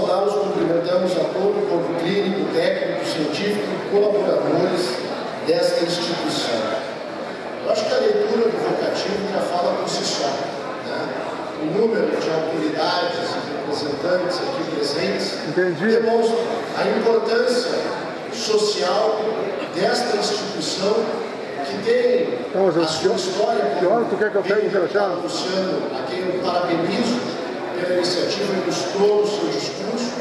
saudá-los, cumprimentamos a todo o corpo clínico, técnico, científico e colaboradores desta instituição. Eu acho que a leitura do vocativo já fala por si só, né? O número de autoridades e representantes aqui presentes demonstra a importância social desta instituição que tem a sua história. Que hora tu quer que eu pegue o crachá? Luciano, a quem eu parabenizo pela iniciativa, ilustrou o seu discurso.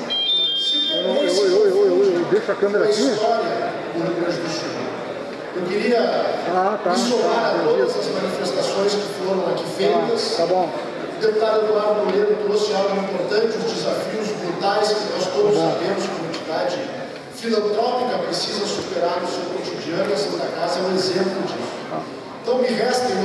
Deixa a câmera aqui. A história do Rio Grande do Sul. Eu queria me somar a todas as manifestações que foram aqui feitas. Tá bom. O deputado Eduardo Moreira trouxe algo importante, os desafios brutais que nós todos sabemos que a entidade filantrópica precisa superar no seu cotidiano. A Santa Casa é um exemplo disso. Então me resta